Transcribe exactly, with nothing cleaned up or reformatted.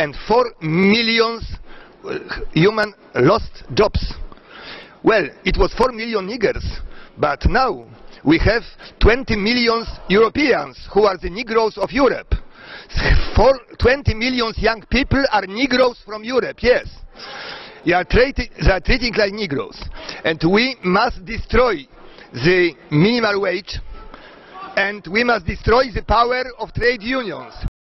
and four million human lost jobs. Well, it was four million niggers, but now we have twenty million Europeans who are the Negroes of Europe. For twenty million young people are Negroes from Europe, yes. They are, treated, they are treating like Negroes. And we must destroy the minimum wage, and we must destroy the power of trade unions.